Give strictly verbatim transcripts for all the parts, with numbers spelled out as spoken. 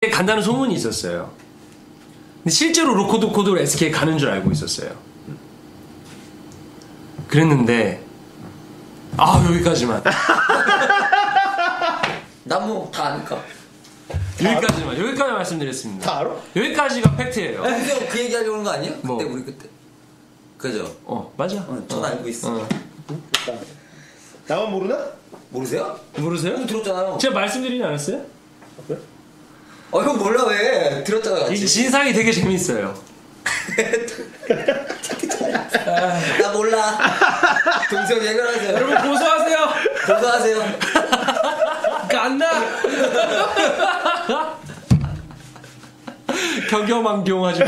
간다는 소문이 있었어요. 근데 실제로 로코도코도 에스케이 가는 줄 알고 있었어요. 그랬는데 아 여기까지만. 난 뭐 다 아니까. 여기까지만 여기까지 말씀드렸습니다. 다 알아? 여기까지가 팩트예요. 근데 그 얘기 하려는 거 아니에요? 뭐? 그때 우리 그때. 그죠? 어 맞아. 어, 전 어. 알고 있어. 어. 나만 모르나? 모르세요? 모르세요? 형 들었잖아요. 제가 말씀드리지 않았어요? 그래? 어, 형 몰라 왜? 들었잖아 같이. 이 진상이 되게 재밌어요. 나 몰라. 동생 해결하세요. 여러분 고소하세요. 고소하세요. 깐나. 경경망경하지 마.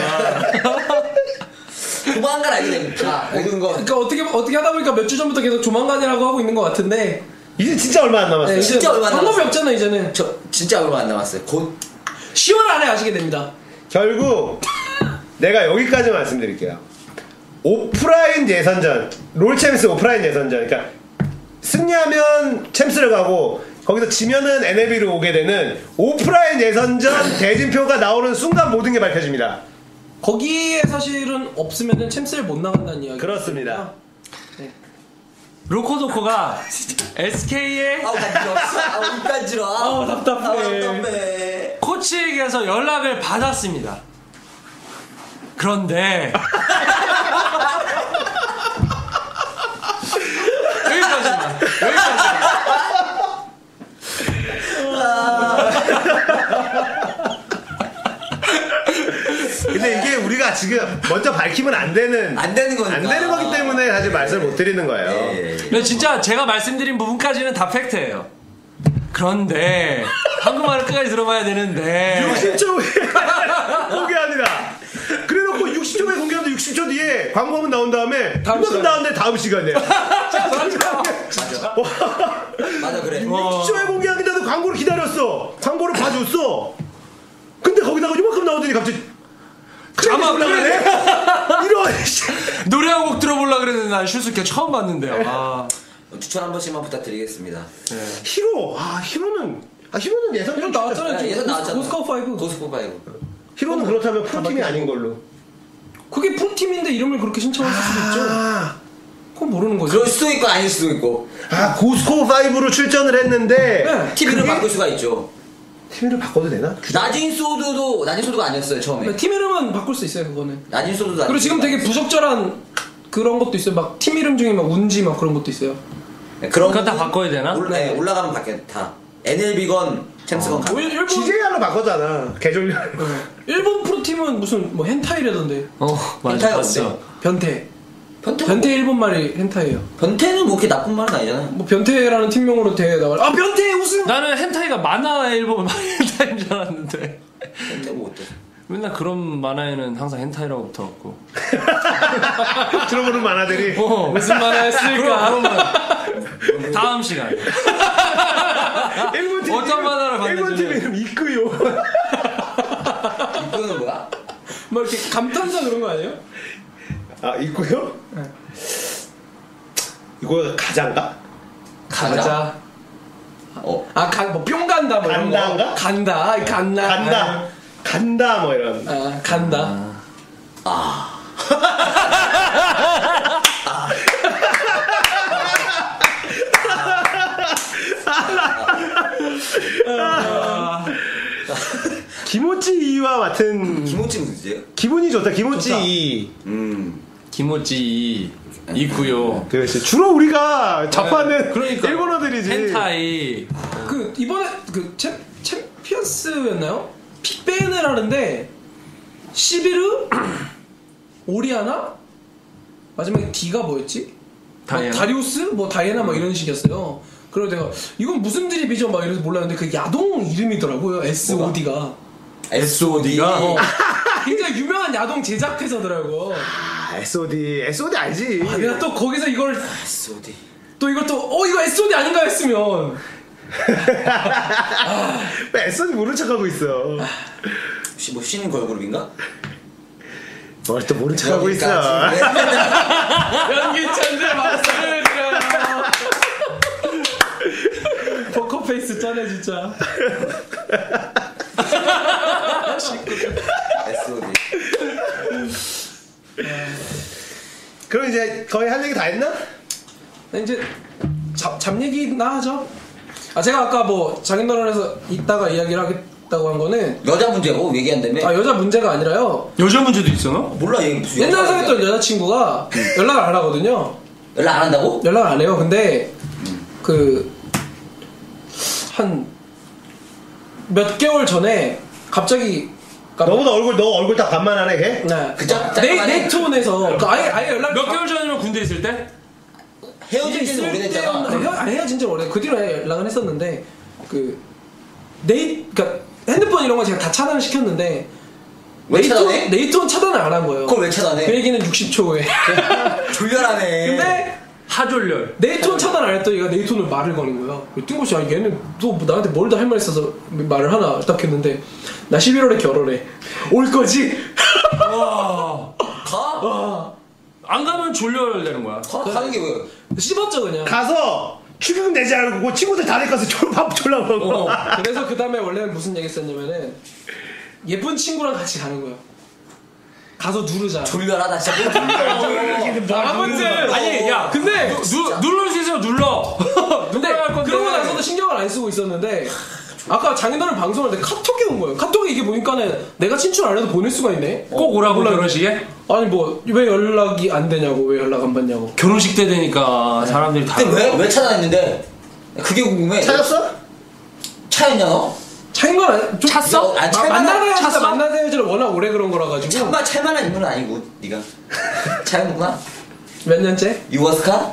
조만간 알게 됩니다. 모든 거. 그러니까 어떻게 어떻게 하다 보니까 몇 주 전부터 계속 조만간이라고 하고 있는 것 같은데. 이제 진짜 얼마 안 남았어요. 네, 이제 진짜 얼마 안 방법이 남았어요. 없잖아 이제는. 저 진짜 얼마 안 남았어요. 곧 시월 안에 아시게 됩니다. 결국 내가 여기까지 말씀드릴게요. 오프라인 예선전, 롤챔스 오프라인 예선전. 그러니까 승리하면 챔스를 가고 거기서 지면은 엔엘비로 오게 되는 오프라인 예선전 대진표가 나오는 순간 모든 게 밝혀집니다. 거기에 사실은 없으면은 챔스를 못 나간다는 이야기. 그렇습니다. 로코도코가 에스케이의 아우 간지러. 아우 간지러. 아우, 답답해. 아우, 답답해. 코치에게서 연락을 받았습니다. 그런데 여기까지입니다. 여기까지. 근데 이게 우리가 지금 먼저 밝히면 안 되는 안 되는 거니까. 안 되는 거기 때문에 사실 말씀을 못 드리는 거예요. 예, 예, 예. 근데 진짜 제가 말씀드린 부분까지는 다 팩트예요. 그런데 한국말을 끝까지 들어봐야 되는데 육십 초 후에 공개 아니라 그래놓고 육십 초 후에 공개하는데 육십 초 뒤에 광고문 나온 다음에 다음 이만큼 시간. 나왔는데 다음 시간이야. 맞아. 맞아 그래. 육십 초 후에 공개하는데도 광고를 기다렸어. 광고를 봐줬어. 근데 거기다가 이만큼 나오더니 갑자기 아마 올라가네? 이런 노래 한 곡 들어보려고 그랬는데 난 슈스케 처음 봤는데요. 아. 추천 한 번씩만 부탁드리겠습니다. 히로. 아 히로는 아 히로는 예선 이런 나왔잖아요. 지금. 예선 나왔잖아. 고스카우 파이브. 고스코 파이브. 히로는 그렇다면 프로팀이 아닌 걸로. 그게 풀팀인데 이름을 그렇게 신청했을 수도 있죠. 아, 그건 모르는 거죠. 그럴 수도 있고 아닐 수도 있고. 아 고스코 파이브로 출전을 했는데 네. 티비를 그게- 바꿀 수가 있죠. 팀을 바꿔도 되나? 나진 소드도 나진 소드가 아니었어요 처음에. 네, 팀 이름은 바꿀 수 있어요 그거는. 나진 소드도. 그리고 지금 되게 부적절한 그런 것도 있어요. 막 팀 이름 중에 막 운지 막 그런 것도 있어요. 네, 그런 그건 다 거는 바꿔야 되나? 올, 네, 올라가면 바뀌어 다. 엔엘비건 챔스건 가. 뭐 일- 일본 지제이알로 바꿨잖아. 계절. 네. 일본 프로팀은 무슨 뭐 헨타이라던데. 어 맞아 헨타이가 봤어. 없대. 변태. 변태. 변태 일본 말이 헨타이예요. 변태는 뭐 그렇게 나쁜 말은 아니잖아요. 뭐 변태라는 팀명으로 대회 나가. 아 변태 우승. 나는 헨타이가 만화 앨범 헨타이인 줄 알았는데 변태 뭐 어때? 맨날 그런 만화에는 항상 헨타이라고 붙어갖고 들어보는 만화들이. 어 무슨 만화였을까? 그럼 그럼 다음 시간 일본 팀 어떤 만화를 일본 팀 봤는지는. 이름 이끄요. 이거는 뭐야? 뭐 이렇게 감탄사 그런 거 아니에요? 아 있고요? 네. 이거 가장가? 가자. 어. 아간뭐뿅 간다 뭐 이런 거. 간다인가? 간다. 아이, 간다. 간다. 간다 뭐 이런. 아 간다. 아. 김오찌 이와 같은 김호찌 누구지요? 기분이 좋다. 김오찌 좋다. 이. 음. 김오찌 있고요. 그렇지. 주로 우리가 접하는 그러니까 일본어들이지. 헨타이 그 이번에 그 챔, 챔피언스였나요? 픽벤을 하는데 시비르 오리아나 마지막에 D가 뭐였지? 다이애나? 막 다리우스 뭐 다이애나 막 이런 식이었어요. 그래서 내가 이건 무슨 드립이죠? 막 이래서 몰랐는데 그 야동 이름이더라고요. 에스오디가. 에스오디가. 어. 굉장히 유명한 야동 제작 회사더라고. 아, 에스오디. 에스오디 알지? 아, 내가 또 거기서 이걸 에스오디. 또 이것도 어 이거 에스오디 아닌가 했으면 왜 에스오디 모른 척하고 있어. 혹시 뭐 신인 걸그룹인가? 뭘 또 모른 척하고 있어. 연기천재 말씀을 드려요. 포커페이스 쩌네 진짜. 에스오디. 그럼 이제 거의 할 얘기 다 했나? 이제 잡, 잡 얘기나 하죠. 아 제가 아까 뭐 장인어른에서 이따가 이야기를 하겠다고 한 거는 여자 문제고 얘기한다며? 아 여자 문제가 아니라요. 여자 문제도 있어 너? 몰라 얘 무슨 옛날에 여자 사귀었던 문제야. 여자친구가 연락을 안 하거든요. 연락 안 한다고? 연락을 안 해요. 근데 그 한 몇 개월 전에 갑자기 그러니까 너보다 얼굴 너 얼굴 딱 반만하네 걔? 네. 그 짝- 네, 짝짝하네. 네이트온에서 그 아예 아예 연락 몇 개월 전이면 군대 있을 때? 헤어진 지는 때였는데 오래됐잖아. 헤어, 아니 헤어진 지 오래. 그 뒤로 연락은 했었는데 그 네이 그러니까 핸드폰 이런 거 제가 다 차단을 시켰는데 왜 네이트온, 차단해? 네이트온 차단을 안 한 거예요. 그걸 왜 차단해? 그 얘기는 육십 초 후에. 졸렬하네. 근데 하졸렬. 네이트온 차단 안 했더니 얘가 네이트온을 말을 거는 거야. 띵고씨, 아니 얘는 또 나한테 뭘 더 할 말 있어서 말을 하나 딱 했는데 나 십일월에 결혼해. 올 거지? 와. 가? 안 가면 졸렬 되는 거야. 가? 가는 게 왜? 씹었죠 그냥. 가서 축의금 내지 않고 친구들 다 데리고 가서 졸- 밥 졸라 먹어. 어, 그래서 그 다음에 원래는 무슨 얘기 했었냐면은 예쁜 친구랑 같이 가는 거예요. 가서 누르자. 졸렬하다 진짜. 아, 아무튼 아니 야 근데 누, 누를 수 있으면 눌러. 근데 누가 할 건데. 그러고 나서도 신경을 안 쓰고 있었는데 아까 장인어른 방송할 때 카톡이 온 거예요. 카톡에 이게 보니까는 내가 친추를 안 해도 보낼 수가 있네. 꼭 오라고 몰라. 결혼식에? 아니 뭐 왜 연락이 안 되냐고, 왜 연락 안 받냐고. 결혼식 때 되니까 사람들이 다. 근데 왜? 왜 차단했는데? 그게 궁금해. 찾았어? 차였냐 너? 차인 건 아니, 좀 찼어? 아, 마- 차만- 만나야 찼어? 만나야 해야지를 워낙 오래 그런 거라 가지고. 참만 찰만한 인물은 아니고 네가 차였구나. 몇 년째? 유워스카?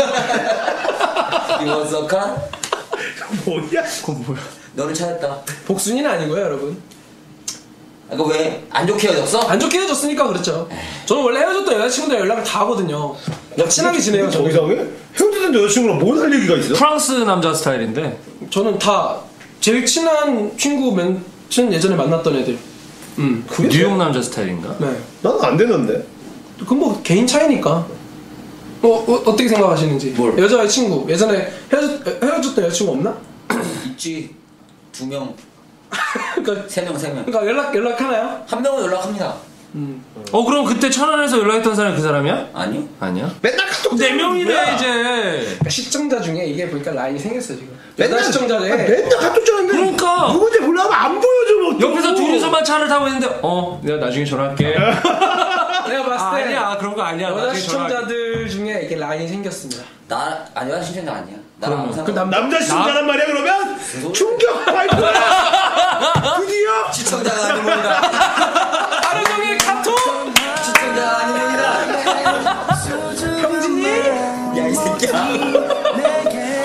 유워스카? 뭐야? 그건 뭐야? 너를 차였다. 복순이는 아니고요, 여러분. 그러니까 왜? 안 좋게 헤어졌어? 안 좋게 헤어졌으니까 그렇죠. 저는 원래 헤어졌던 여자친구들 연락을 다 하거든요. 야, 친하게 지내요. 더 저는. 이상해? 헤어지던 여자친구랑 뭘 할 얘기가 있어? 프랑스 남자 스타일인데. 저는 다 제일 친한 친구 맨ችን 예전에 만났던 애들. 음. 그게 뉴욕 남자 스타일인가? 네. 나는 안 되는데. 그건 뭐 개인 차이니까. 어, 어 어떻게 생각하시는지. 뭘? 여자의 친구 예전에 헤어졌 헤어졌던 여자친구 없나? 있지. 두 명, 그러니까 세 명, 세 명. 그러니까 연락 연락하나요? 한 명은 연락합니다. 음. 어 그럼 그때 천안에서 연락했던 사람이 그 사람이야? 아니요? 아니야? 맨날 카톡 네 명이네 뭐야? 이제. 그러니까 시청자 중에 이게 보니까 라인이 생겼어 지금. 맨날 여자 시청자에 아, 맨날 카톡 전화했는데 그러니까. 누군지 몰라면 안 보여줘. 뭐. 옆에서 둘이서만 차를 타고 있는데 어 내가 나중에 전화할게. 내가 봤을 때 아니야 그런 거 아니야. 여자 나중에 전화할게. 시청자들 중에 이게 라인이 생겼습니다. 나, 아니, 여자 신청자 아니야. 나랑 아무 그러면. 상관 그 남- 남자 시청자란 말이야 그러면? 소리야? 충격 발표야. 드디어 시청자가 아닙니다. 하루 종일 카톡 시청자가 아닙니다. 형진이 야, 이 새끼야.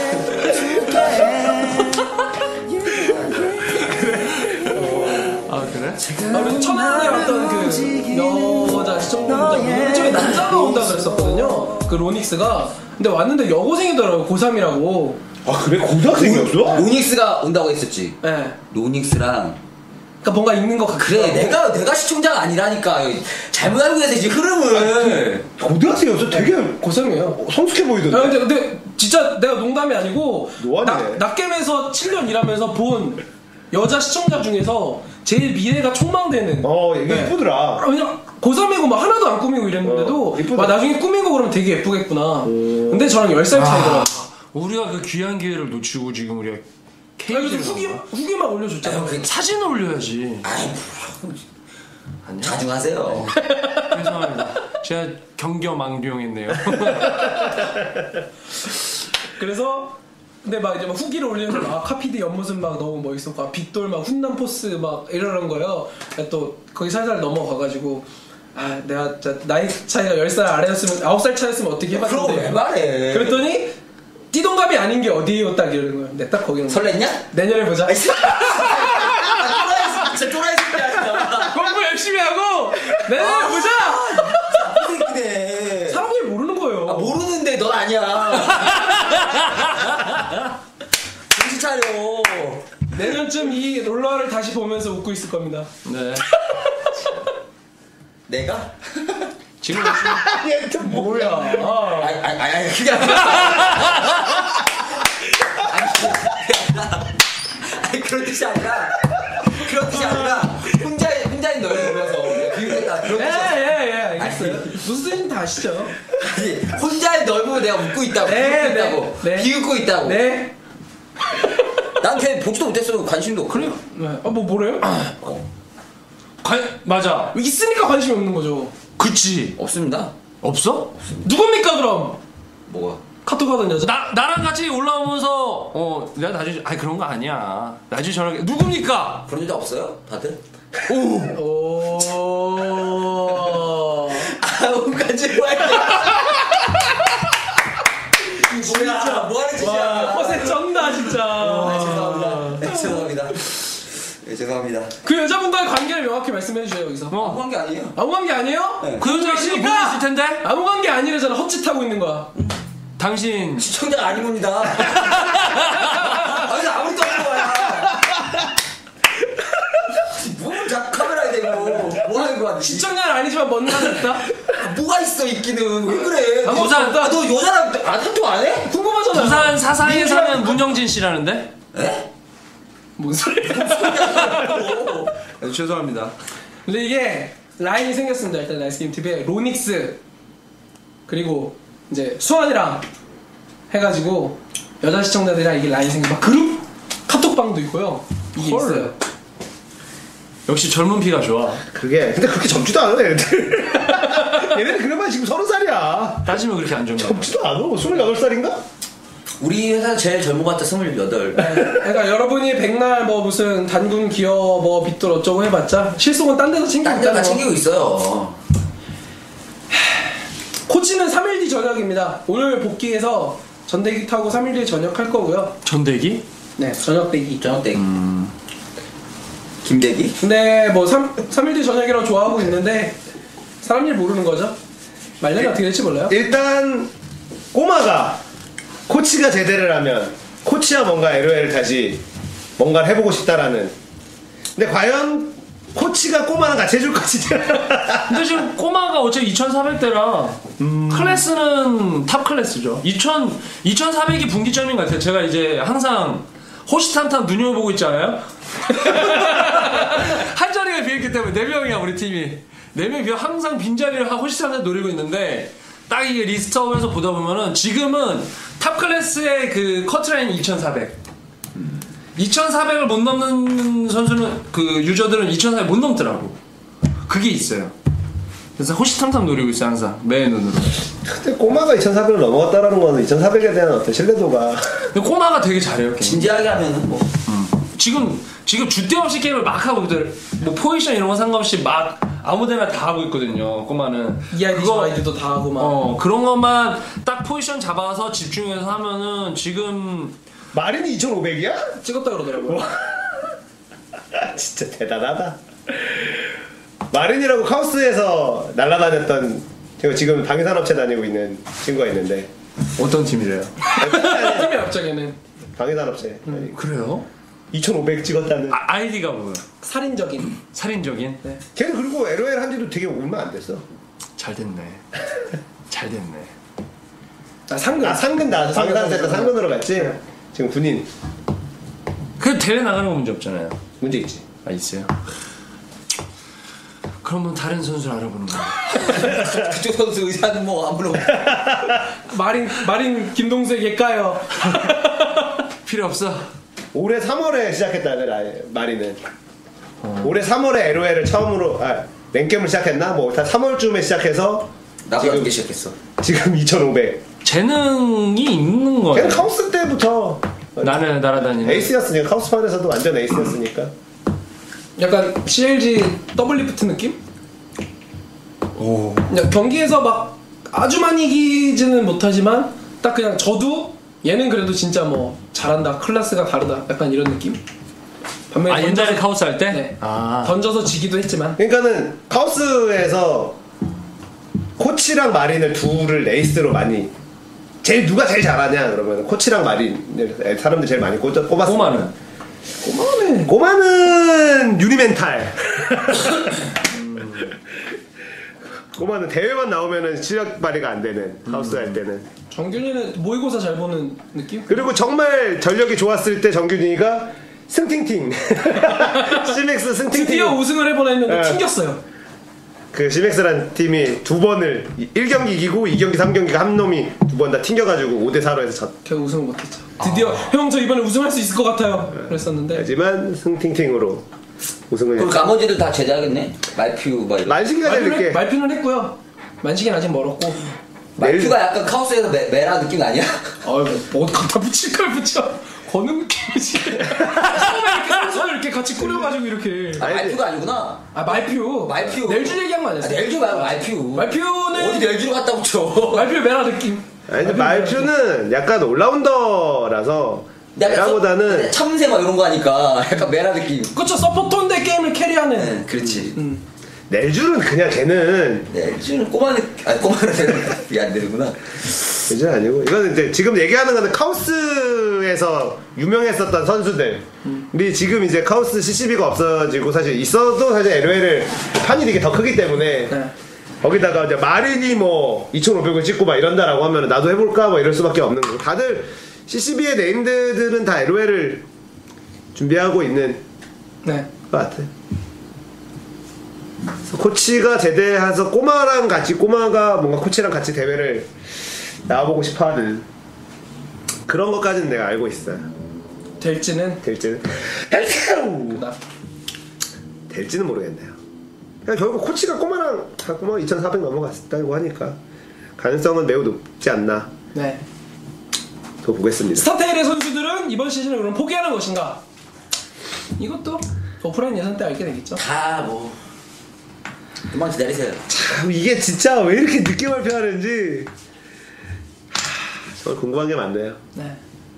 아 그래? 아, 그래서 천안에 왔던 그 여자 시청자분들 중에 남자가 온다 그랬었거든요. 그 로닉스가. 근데 왔는데 여고생이더라고. 고삼이라고. 아 그래? 고등학생이었어? 로닉스가 온다고 했었지. 예. 네. 로닉스랑 그러니까 뭔가 있는 것 같아. 그래 내가 내가 시청자가 아니라니까 잘못 알고 계세요 지금 흐름을. 고등학생이었어? 되게 고삼이에요. 성숙해 아, 보이던데. 근데, 근데 진짜 내가 농담이 아니고 노안이네. 낙겜에서 칠 년 일하면서 본 여자 시청자 중에서 제일 미래가 촉망되는. 어 이게 네. 예쁘더라. 아, 왜냐 고삼이고 막 하나도 안 꾸미고 이랬는데도 어, 이쁘다. 막 나중에 꾸미고 그러면 되게 예쁘겠구나. 근데 저랑 열 살 차이더라. 우리가 그 귀한 기회를 놓치고 지금 우리가 그래서 케이크를 후기 후기만 올려줬잖아. 그 사진을 올려야지. 아이 아니야? 자중하세요. 죄송합니다. 제가 경겨망동했네요. 그래서 근데 막 이제 막 후기를 올리면서 막 카피디 옆모습 막 너무 멋있었고 아, 빅돌 막 훈남 포스 막 이러는 거예요. 또 거기 살살 넘어가가지고 아 내가 진짜 나이 차이가 열 살 아래였으면 아홉 살 차였으면 어떻게 해봤을 그럼 왜 텐데. 말해? 그랬더니 띠동갑이 아닌 게 어디에요 딱 이러는 거야. 근데 딱 거기는 설렜냐? 내년에 보자. 아이 새끼. 아, 진짜 또라이 새끼야 진짜. 공부 열심히 하고 내년에 보자. 이 새끼네. 사람들이 모르는 거예요. 아, 모르는데 넌 아니야. 정신 차려. 내년쯤 이 롤러를 다시 보면서 웃고 있을 겁니다. 네. 내가? 지금 얘또 뭐야? 아. 아니 아니 아니 그게 아니라. 아니, 아니 그런 뜻이 아니라 그런 뜻이 아니라 혼자 가시죠. 아니, 혼자 넓으면 내가 웃고 있다고. 네, 비웃고 있다고. 네, 네. 비웃고 있다고. 네. 난 걔 보지도 못했어. 관심도 없고. 그래요? 네. 아, 뭐 뭐래요? 어. 관 맞아. 있으니까 관심이 없는 거죠. 그치. 없습니다. 없어? 누굽니까 그럼? 뭐가? 카톡 하던 여자. 나 나랑 같이 올라오면서 어 내가 나중에 아니 그런 거 아니야. 나중에 전화해. 누굽니까? 그런 여자 없어요? 다들? 오. 오. 아우 가지 말자. 진짜 뭐하는 짓이야? 와, 허세 쩐다 진짜. 아, 죄송합니다. 네, 죄송합니다. 네, 죄송합니다. 그 여자분과의 관계를 명확히 말씀해 주세요 여기서. 어. 아무 관계 아니에요. 아무 관계 아니에요? 네. 그 여자가 지금 보고 있을 텐데. 아무 관계 아니래잖아. 헛짓하고 있는 거야. 당신 시청자가 아니봅니다. 아니 아무것도 없는 거야. 뭘 자꾸 카메라에 대고 뭐 하는 거야? 시청자는 아니지만 뭔 말이 있다? 뭐가 있어 있기는 왜 그래? 아, 너, 부산- 아, 너 여자랑 아, 한통 안 해? 궁금하잖아. 부산 사사에 민주당- 사는 문영진 씨라는데? 에? 뭔 소리야? 네, 죄송합니다. 근데 이게 라인이 생겼습니다. 일단 나이스게임 티비에 로닉스 그리고 이제 수환이랑 해가지고 여자 시청자들이랑 이게 라인이 생긴 막 그룹 카톡방도 있고요. 이게 헐. 있어요. 역시 젊은 피가 좋아. 그게 근데 그렇게 젊지도 않아 얘네들. 얘네들 그러면 지금 서른 살이야. 따지면 그렇게 안 좋은 거. 젊지도 않아. 스물여덟 살인가? 우리 회사 제일 젊은 것 같아 스물여덟. 그러니까 여러분이 백날 뭐 무슨 단군 기어 뭐 빗돌 어쩌고 해봤자 실속은 딴 데서 챙기고 딴 데가 있다는 거. 챙기고 있어요. 코치는 삼 일 뒤 저녁입니다. 오늘 복귀해서 전대기 타고 삼 일 뒤에 전역할 거고요. 전대기? 네, 저녁대기. 저녁대. 김대기? 근데 뭐 삼, 삼 일 뒤 저녁이라고 좋아하고 있는데 사람 일 모르는 거죠. 말년이 어떻게 될지 몰라요. 일단 꼬마가 코치가 제대를 하면 코치와 뭔가 엘오엘을 다시 뭔가를 해보고 싶다라는. 근데 과연 코치가 꼬마랑 같이 해줄 것이냐? 근데 지금 꼬마가 어차피 이천사백 대라 클래스는 탑 클래스죠. 이천, 이천사백이 분기점인 것 같아요. 제가 이제 항상 호시탐탐 눈여겨보고 있잖아요. 한 자리가 비었기 때문에 네 명이야 우리 팀이. 네 명이 비어 항상 빈자리를 하고 호시탐탐 노리고 있는데 딱 이게 리스트업에서 보다 보면은 지금은 탑 클래스의 그 커트라인이 이천사백. 이천사백을 못 넘는 선수는 그 유저들은 이천사백 못 넘더라고. 그게 있어요. 그래서 호시탐탐 노리고 있어요 항상 매 눈으로. 근데 꼬마가 이천사백을 넘어갔다라는 거는 이천사백에 대한 어떤 신뢰도가. 근데 꼬마가 되게 잘해요. 게임. 진지하게 하면은 뭐. 지금 지금 주대 없이 게임을 막 하고 있거든. 뭐 포지션 이런 거 상관없이 막 아무데나 다 하고 있거든요. 꼬마는. 이아이디 그거- 저아이디도 다 하고 막. 어 그런 것만 딱 포지션 잡아서 집중해서 하면은 지금 마린이 이천오백이야? 찍었다 그러더라고요. 진짜 대단하다. 마린이라고 카오스에서 날아다녔던 제가 지금 방위산업체 다니고 있는 친구가 있는데 어떤 팀이래요? 팀이 앞쪽에는 방위산업체 음, 그래요? 이천오백 찍었다는. 아, 아이디가 뭐예요? 살인적인. 살인적인? 네. 걔는 그리고 엘오엘 한 지도 되게 얼마 안 됐어. 잘 됐네. 잘 됐네. 아 상근. 아 상근 나와서 방위산업체 때 상근으로 갔지. 지금 군인 그 대회 나가는 건 문제 없잖아요. 문제 있지. 아 있어요. 그러면 다른 선수를 알아보는 거예요. 그쪽 선수 의사는 뭐 안 불러. 마린 마린 김동수에 얘까요. 필요 없어. 올해 삼월에 시작했다네 라- 마린은. 어. 올해 삼월에 엘오엘을 처음으로 아 랭겜을 시작했나? 뭐 다 삼월쯤에 시작해서 나보다 지금- 늦게 시작했어. 지금 이천오백. 재능이 있는 거예요. 걔는 카우스 때부터 나는 날아다니는. 에이스였으니까 카우스판에서도 완전 에이스였으니까. 약간 씨엘지 더블리프트 느낌? 오. 그냥 경기에서 막 아주 많이 이기지는 못하지만 딱 그냥 저도 얘는 그래도 진짜 뭐 잘한다 클래스가 다르다 약간 이런 느낌. 반면에 아 옛날에 던져서- 카우스 할 때? 네. 아. 던져서 지기도 했지만 그러니까는 카우스에서 코치랑 마린을 둘을 에이스로 많이 제일 누가 제일 잘하냐 그러면 코치랑 마린을 사람들 제일 많이 꼽- 꼽았어. 꼬마는? 꼬마는 꼬마는 유니멘탈. 꼬마는 대회만 나오면은 실력 발휘가 안 되는 카우스 할 때는. 정균이는 모의고사 잘 보는 느낌? 그리고 정말 전력이 좋았을 때 정균이가 승팅팅. 씨맥스 승팅팅. 드디어 우승을 해보나 했는데 네. 튕겼어요. 그 시맥스라는 팀이 두 번을 일 경기 이기고 이 경기 삼 경기가 한 놈이 두 번 다 튕겨가지고 오 대 사로 해서 졌. 결국 우승을 못했죠. 드디어 형 저 이번에 우승할 수 있을 것 같아요. 그랬었는데 하지만 승팅팅으로 우승을 그럼 했죠. 나머지들 다 제자하겠네. 말퓨 막 이런. 만식이가 제일 말표는, 늦게. 말표는 했고요. 만식이는 아직 멀었고. 말퓨가 약간 카오스에서 메, 메라 느낌 아니야? 아유 뭐 갖다 붙일 걸 붙여. 거는 느낌이지. 처음에 이렇게 선수를 이렇게 같이 꾸려가지고 이렇게. 아, 말퓨가 아니구나. 아 말표. 말퓨. 넬주 얘기한 거 아, 아니었어? 넬주 말고 말퓨. 말표는 어디 넬주로 갖다 붙여. 말표 메라 느낌. 아니 근데 말표는 약간 올라운더라서 메라보다는 참새 막 이런 거 하니까 약간 메라 느낌. 그쵸 서포터인데 게임을 캐리하는. 네, 그렇지. 음. 넬주는 그냥 걔는 넬주는 꼬마 느 아니 꼬마는 이게 안 되는구나. 넬주는 아니고 이거는 이제 지금 얘기하는 거는 카오스에서 유명했었던 선수들이 음. 지금 이제 카오스 씨씨비가 없어지고 사실 있어도 사실 엘오엘을 판이 되게 더 크기 때문에 네. 거기다가 이제 마린이 뭐 이천오백을 찍고 막 이런다라고 하면 나도 해볼까 뭐 이럴 수밖에 없는 거고 다들 씨씨비의 네임드들은 다 엘오엘을 준비하고 있는 네. 것 같아요. 코치가 제대해서 꼬마랑 같이 꼬마가 뭔가 코치랑 같이 대회를 나와보고 싶어하는 그런 것까지는 내가 알고 있어요. 될지는 될지는 나. 될지는 모르겠네요. 그냥 결국 코치가 꼬마랑 다 꼬마가 이천사백 넘어갔다고 하니까 가능성은 매우 높지 않나. 네. 더 보겠습니다. 스타테일의 선수들은 이번 시즌을 그럼 포기하는 것인가? 이것도 오프라인 예선 때 알게 되겠죠. 다 뭐. 금방 기다리세요. 참 이게 진짜 왜 이렇게 늦게 발표하는지 하, 정말 궁금한 게 많네요. 네.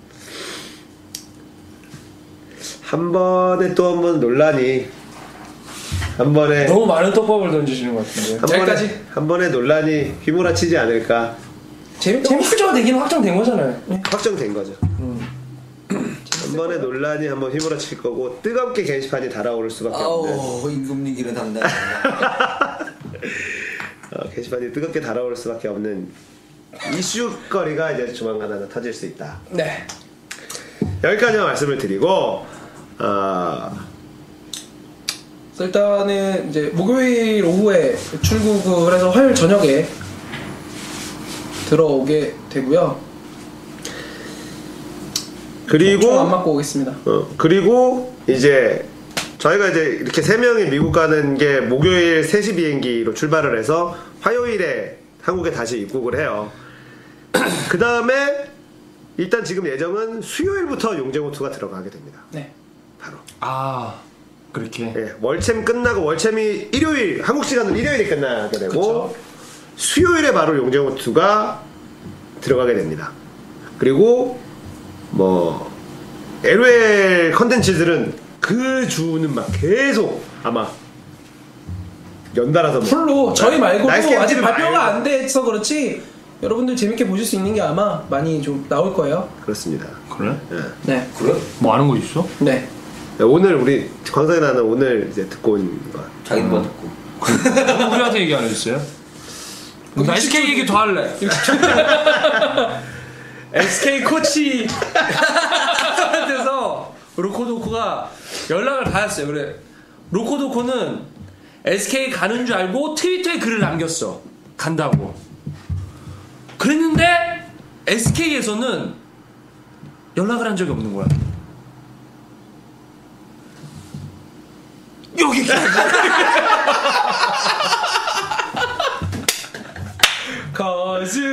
한 번에 또 한 번 논란이 한 번에 너무 많은 떡밥을 던지시는 것 같은데. 한 번에 여기까지? 한 번에 논란이 휘몰아치지 않을까 재미 재미 재밌. 확정되긴 확정된 거잖아요. 확정된 거죠. 한 번에 논란이 한 번 휘몰아칠 거고 뜨겁게 게시판이 달아오를 수밖에 없는 아우 임금 얘기를 담당. 어, 게시판이 뜨겁게 달아오를 수밖에 없는 이슈거리가 이제 조만간 하나 터질 수 있다. 네. 여기까지만 말씀을 드리고 어, 그래서 일단은 이제 목요일 오후에 출국을 해서 화요일 저녁에 들어오게 되고요. 그리고 총 안 맞고 오겠습니다. 어, 그리고 이제 저희가 이제 이렇게 세 명이 미국 가는 게 목요일 세 시 비행기로 출발을 해서 화요일에 한국에 다시 입국을 해요. 그 다음에 일단 지금 예정은 수요일부터 용재고투가 들어가게 됩니다. 네. 바로. 아 그렇게. 예, 월챔 끝나고 월챔이 일요일 한국 시간으로 일요일에 끝나게 되고 그쵸. 수요일에 바로 용재고투가 들어가게 됩니다. 그리고 뭐 엘오엘 컨텐츠들은 그 주는 막 계속 아마 연달아서 뭐 풀로 저희 말고도 나이스 게임 아직 티비 발표가 말고. 안 돼서 그렇지 여러분들 재밌게 보실 수 있는 게 아마 많이 좀 나올 거예요. 그렇습니다. 그래? 예. 네. 그래? 뭐 아는 거 있어? 네. 오늘 우리 광석이 나는 오늘 이제 듣고 온 거. 자기도 뭐 듣고. 너무 우리한테 얘기 안 해줬어요? 나 에스케이 얘기 더 할래. 에스케이 코치 한테서 로코도코가 연락을 받았어요. 그래 로코도코는 에스케이 가는 줄 알고 트위터에 글을 남겼어. 간다고. 그랬는데 에스케이에서는 연락을 한 적이 없는 거야. 여기 거즈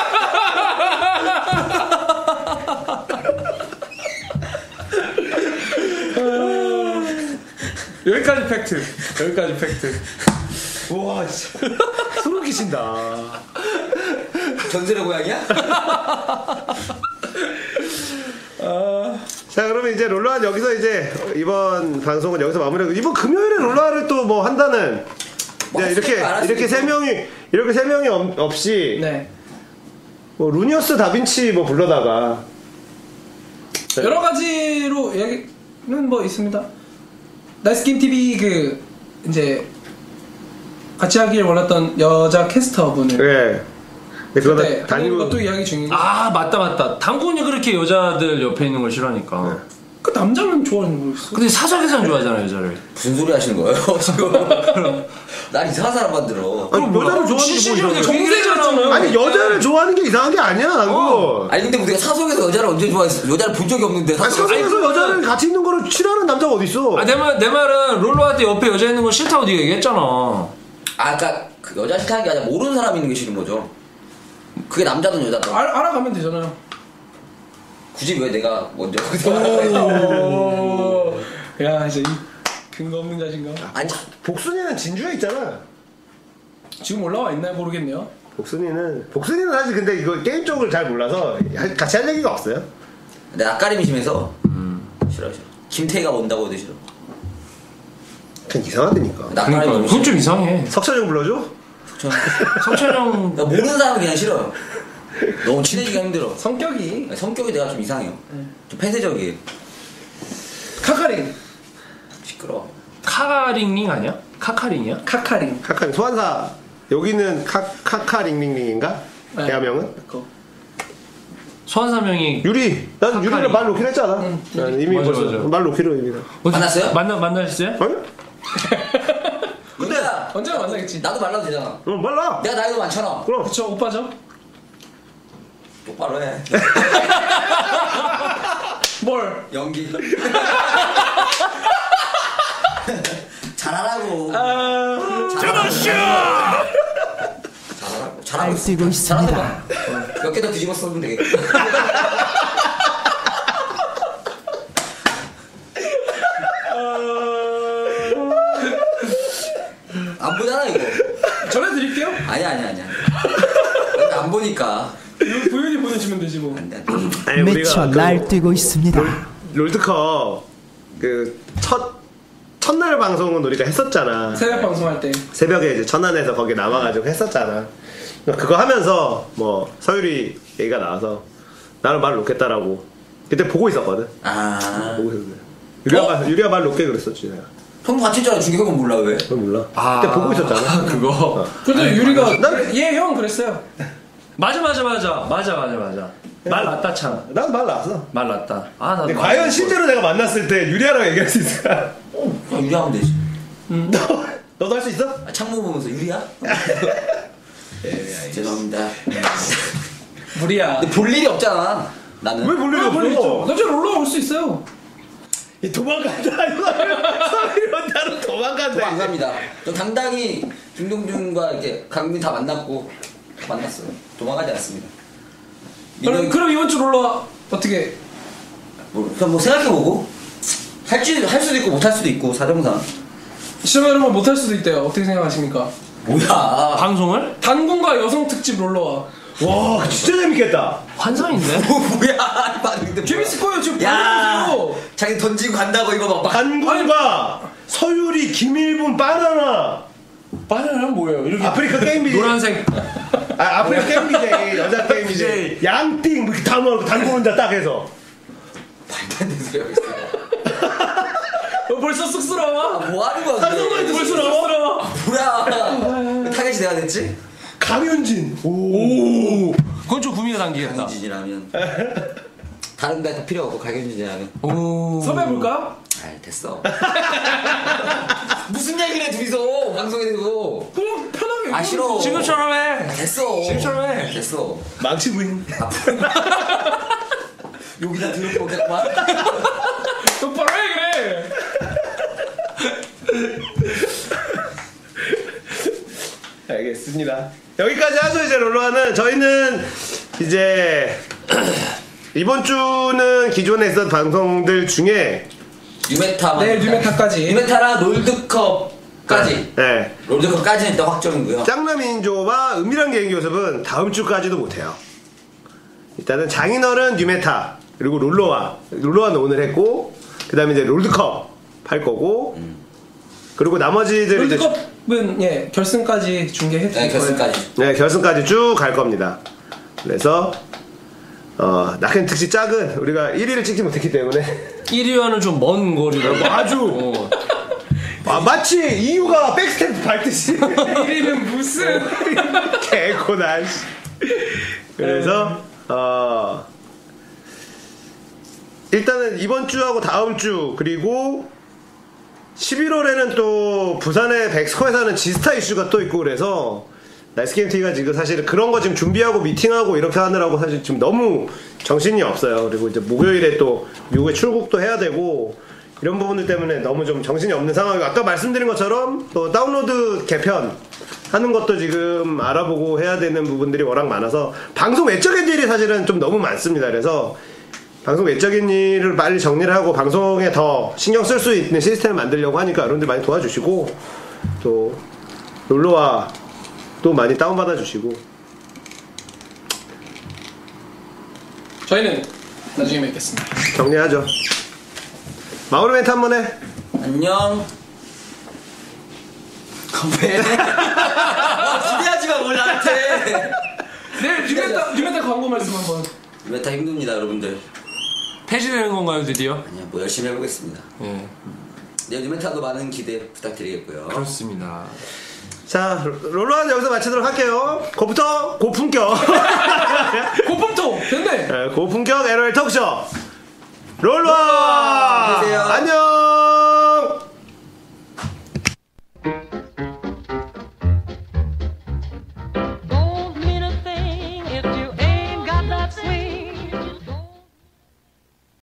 여기까지 팩트. 여기까지 팩트. 우와 진짜 소름 끼친다. 전설의 고향이야? 자 그러면 이제 롤러한 여기서 이제 이번 방송은 여기서 마무리하고 이번 금요일에 롤러를 또 뭐 한다는 뭐 이제 이렇게 할 수도 있고 이렇게 세 명이 이렇게 세 명이 없, 없이 네. 뭐 루니어스 다빈치 뭐 불러다가 여러 가지로 얘기는 뭐 있습니다. 나이스 게임 티비 그 이제 같이 하길 원했던 여자 캐스터분을 예. 근데 그거는 네, 하는 다니고 것도 이야기 중이고 아 맞다 맞다. 당군이 그렇게 여자들 옆에 있는 걸 싫어하니까. 그 남자는 좋아하는 거 모르겠어. 근데 사석에서는 좋아하잖아 여자를. 무슨 소리 하시는 거예요 지금? 난 이상한 사람 만들어. 아니, 여자를 좋아하는 게 뭐 이상해? 정색이잖아. 아니 여자를 좋아하는 게 이상한 게 아니야 난 그거. 아니 근데 우리가 사석에서 여자를 언제 좋아했어? 여자를 본 적이 없는데 아니, 사석. 사석에서 아니, 여자를 같이 있는 거를 싫어하는 남자가 어디 있어? 아, 내 말, 내 말은 롤러한테 옆에 여자 있는 거 싫다고 네가 얘기했잖아. 아, 그니까 그 여자 싫다는 게 아니라 모르는 사람이 있는 게 싫은 거죠. 그게 남자든 여자든. 알, 알아가면 되잖아요. 굳이 왜 내가 먼저 오. 야 이제 이 근거 없는 자신감. 아니 복순이는 진주에 있잖아. 지금 올라와 있나요 모르겠네요. 복순이는 복순이는 사실 근데 이거 게임 쪽을 잘 몰라서 할- 같이 할 얘기가 없어요. 내 낯가림이 심해서 싫어 싫어. 김태희가 온다고 해도 싫어. 그냥 이상하다니까. 낯가림이 그러니까 너무 그건 싫어. 좀 이상해. 석철형 불러줘? 성철형 나 모르는 사람은 그냥 싫어요. 너무 친해지기가 힘들어. 성격이 아니, 성격이 내가 좀 이상해요. 좀 폐쇄적이에요. 카카링. 시끄러워. 카카링링 아니야? 카카링이야? 카카링. 카카 소환사 여기는 카 카카링링링인가? 네. 대화명은? 그거. 소환사명이 유리. 난 카카링. 유리를 말 놓긴 했잖아. 난 이미 맞아, 벌써 맞아. 말 놓기로 이미. 어디- 만났어요? 만나 만나셨어요? 아니? 근데 언제나 만나겠지. 나도 말라도 되잖아. 어 말라. 내가 나이도 많잖아. 그럼. 그쵸 오빠죠? 똑바로 해. 뭘? 연기. 잘하라고. 잘하라고. 잘하라고. 잘하고 있어. 뛰고 있습니다. 몇 개 더 뒤집어 쓰면 되겠다. 안 보잖아 이거. 전해드릴게요. 아니 아니 아니. 안 보니까. 이거 부연이 보내주면 되지 뭐. 안 돼. 아니 미쳐 그 날뛰고 있습니다. 롤드컵 그 첫 첫날 방송은 우리가 했었잖아. 새벽 방송할 때. 새벽에 이제 천안에서 거기 남아가지고 했었잖아. 그거 하면서 뭐 서유리 얘기가 나와서 나는 말 놓겠다라고 그때 보고 있었거든. 아. 보고 있었네. 유리가 유리가 말 놓게 그랬었지 내가. 형도 같이 있잖아. 중경은 몰라 왜? 그건 몰라. 아, 그때 보고 있었잖아. 그거. 그래도 유리가 난- 얘 형 그랬어요. 맞아 맞아 맞아 맞아 맞아 맞아. 말 났다 참. 난 말 나왔어. 말 났다. 아 나도. 근데 말 과연 났어. 실제로 내가 만났을 때 유리아랑 얘기할 수 있을까? 그냥 유리하면 되지. 너 너도 할 수 있어? 아, 창문 보면서 유리야? 예, 죄송합니다. 무리야. 근데 볼 일이 없잖아. 나는. 왜 볼 일이 없어? 남자 롤러 올 수 있어요. 이 도망간다 이거. 서유리 혼자로 도망간다. 도망 안 이제. 갑니다. 저 당당히 김동준과 이렇게 강민 다 만났고 만났어요. 도망가지 않습니다. 그럼, 민혁이 그럼 이번 주 롤러 어떻게? 뭐, 그냥 뭐 생각해보고 할지 할 수도 있고 못 할 수도 있고 사정상. 시청자 여러분 못할 수도 있대요. 어떻게 생각하십니까? 뭐야? 방송을? 단군과 여성 특집 롤러와. 와 진짜 재밌겠다. 환상인데. 뭐야? 근데 재밌을 거예요. 지금 야, 보여주세요. 자기 던지고 간다고 이거 막. 한국과 서유리, 김일분, 바나나. 바나나는 뭐예요? 이렇게 아프리카 게임 비제. 노란색. 아 아프리카 게임 비제 여자 게임 비제. 양띵 뭐 이렇게 다 먹고 단군 혼자 딱 해서. 말도 안 되는 소리 하고 있어. 어, 벌써 쑥스러워? 아, 뭐 하는 거야? 한성만 근데? 벌써 쑥스러워? 뭐야? 왜 타겟이 내가 됐지? 강현진. 오. 그건 좀 구미가 당기겠다. 강현진이라면 다른 데다 필요 없고 강현진이라면. 오. 섭외해볼까? 아 됐어. 무슨 얘기를 해 둘이서 방송에 대고. 그럼 편하게. 아 싫어. 지금처럼 해. 아, 됐어. 지금처럼 해. 됐어. 망치 부인. 여기다 들을 거겠구만. 똑바로 해 그래. 알겠습니다. 여기까지 하죠 이제 롤러와는. 저희는 이제 이번 주는 기존에 있었던 방송들 중에 유메타만. 내일 유메타까지. 유메타랑 롤드컵까지. 네. 롤드컵까지는 일단 확정이고요. 짱남인조와 은밀한 개인기 요섭은 다음 주까지도 못해요. 일단은 장인어른 뉴메타 그리고 롤러와 롤러와는 오늘 했고 그 다음에 이제 롤드컵 할 거고 음. 그리고 나머지들 이제 롤드컵은 예 결승까지 중계해 네, 드릴 거예요. 결승까지. 네, 결승까지 쭉 갈 겁니다. 그래서 어, 낙현 특집 짝은 우리가 일 위를 찍지 못했기 때문에 일 위와는 좀 먼 거리라고. 아주 어. 아, 마치 이유가 백스텝 밟듯이 일 위는 무슨? 개코나 씨. 그래서 어 일단은 이번 주하고 다음 주 그리고 십일월에는 또 부산의 백스코에서 하는 지스타 이슈가 또 있고 그래서 나이스게임티비가 지금 사실 그런 거 지금 준비하고 미팅하고 이렇게 하느라고 사실 지금 너무 정신이 없어요. 그리고 이제 목요일에 또 미국에 출국도 해야 되고 이런 부분들 때문에 너무 좀 정신이 없는 상황이고 아까 말씀드린 것처럼 또 다운로드 개편 하는 것도 지금 알아보고 해야 되는 부분들이 워낙 많아서 방송 외적인 일이 사실은 좀 너무 많습니다. 그래서 방송 외적인 일을 빨리 정리를 하고 방송에 더 신경 쓸 수 있는 시스템을 만들려고 하니까 여러분들 많이 도와주시고 또 롤러와 또 많이 다운받아 주시고 저희는 나중에 뵙겠습니다. 정리하죠. 마무리 멘트 한 번 해. 안녕. 왜? 아, 기대하지 마, 뭘 나한테. 네, 뉴메타, 뉴메타 광고 말씀 한번. 메타 힘듭니다, 여러분들. 폐지되는 건가요, 드디어? 아니요, 뭐 열심히 해보겠습니다. 예. 네, 뉴메타도 많은 기대 부탁드리겠고요. 그렇습니다. 자, 롤러는 여기서 마치도록 할게요. 고부터 고품격. 고품토 됐네. 네, 고품격 엘오엘 토크쇼 롤러. 안녕히 계세요. 안녕.